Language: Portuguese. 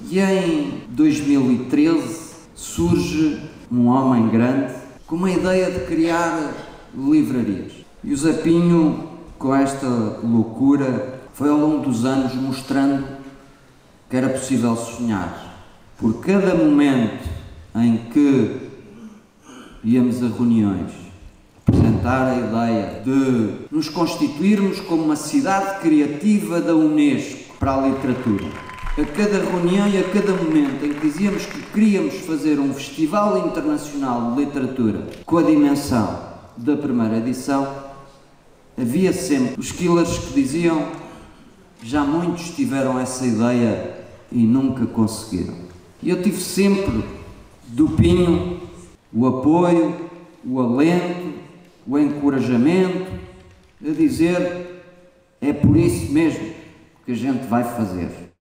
E em 2013 surge um homem grande com uma ideia de criar livrarias. E o Zé Pinho, com esta loucura, foi ao longo dos anos mostrando que era possível sonhar. Por cada momento em que íamos a reuniões apresentar a ideia de nos constituirmos como uma cidade criativa da Unesco para a literatura, a cada reunião e a cada momento em que dizíamos que queríamos fazer um festival internacional de literatura com a dimensão da primeira edição, havia sempre os killers que diziam: já muitos tiveram essa ideia e nunca conseguiram. E eu tive sempre do Pinho o apoio, o alento, o encorajamento a dizer: é por isso mesmo que a gente vai fazer.